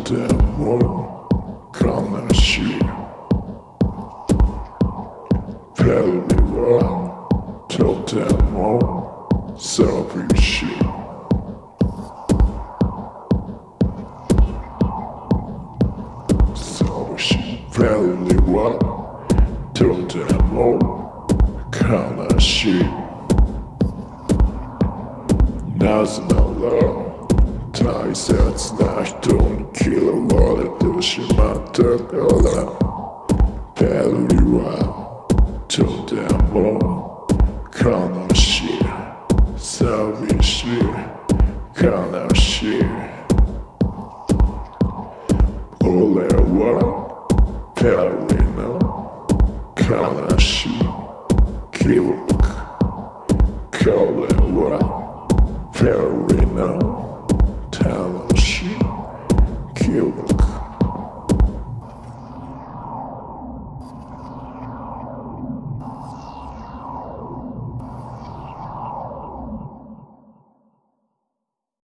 ても悲しい。ペルリはとても寂しい。ペルリはとても悲しい。なぜなら大切な人に嫌われてしまったから。ペルリはとても悲しい。寂しい。悲しい。俺はペルリの悲しい記憶。これはペルリの楽しい記憶。